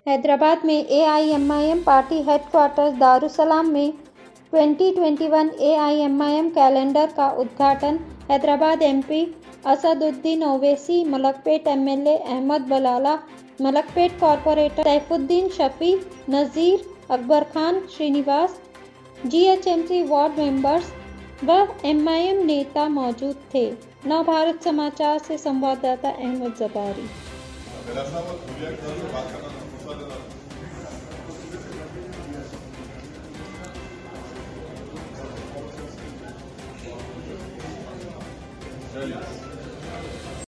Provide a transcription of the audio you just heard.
हैदराबाद में AIMIM party headquarter Darussalam में 2021 AIMIM calendar का उद्घाटन। Hyderabad MP Asaduddin Owaisi, Malakpet MLA Ahmed Balala, Malakpet corporator Saifuddin Shafi, Nazeer, Akbar Khan, Srinivas, GHMC ward members व एमआईएम नेता मौजूद थे। नवभारत समाचार से संवाददाता अहमद जबारी।